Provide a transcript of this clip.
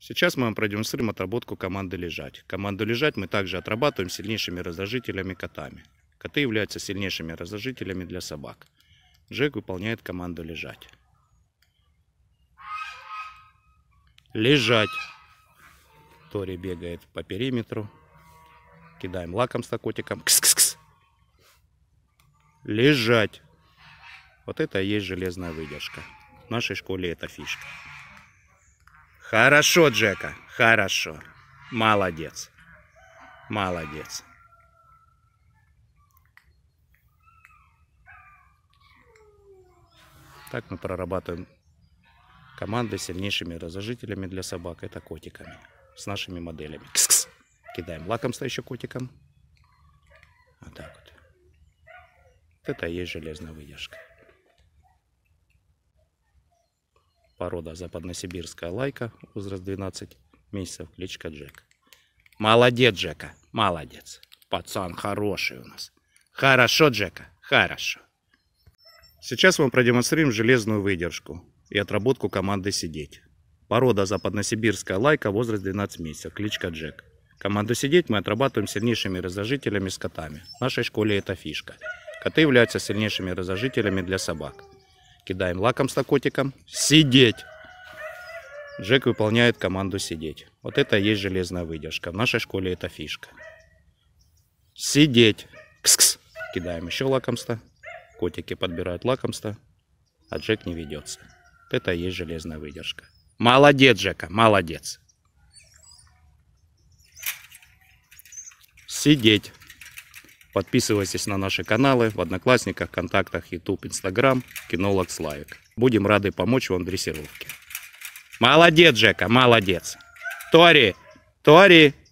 Сейчас мы вам продемонстрируем отработку команды «Лежать». Команду «Лежать» мы также отрабатываем сильнейшими раздражителями котами. Коты являются сильнейшими раздражителями для собак. Джек выполняет команду «Лежать». Лежать. Тори бегает по периметру. Кидаем лакомство котикам. Кс-кс-кс. Лежать. Вот это и есть железная выдержка. В нашей школе это фишка. Хорошо, Джека. Хорошо. Молодец. Молодец. Так мы прорабатываем команды с сильнейшими раздражителями для собак. Это котиками. С нашими моделями. Кс-кс. Кидаем лакомство еще котикам. Вот так вот. Вот это и есть железная выдержка. Порода западносибирская лайка. Возраст 12 месяцев. Кличка Джек. Молодец, Джека. Молодец. Пацан хороший у нас. Хорошо, Джека. Хорошо. Сейчас вам продемонстрируем железную выдержку и отработку команды «Сидеть». Порода западносибирская лайка, возраст 12 месяцев, кличка Джек. Команду «Сидеть» мы отрабатываем сильнейшими раздражителями с котами. В нашей школе это фишка. Коты являются сильнейшими раздражителями для собак. Кидаем лакомство котикам. Сидеть! Джек выполняет команду «Сидеть». Вот это и есть железная выдержка. В нашей школе это фишка. Сидеть! Кс-кс! Кидаем еще лакомство. Котики подбирают лакомство, а Джек не ведется. Это и есть железная выдержка. Молодец, Джека, молодец. Сидеть. Подписывайтесь на наши каналы в Одноклассниках, ВКонтактах, YouTube, Instagram, Кинолог Славик. Будем рады помочь вам в дрессировке. Молодец, Джека, молодец. Тори, Тори.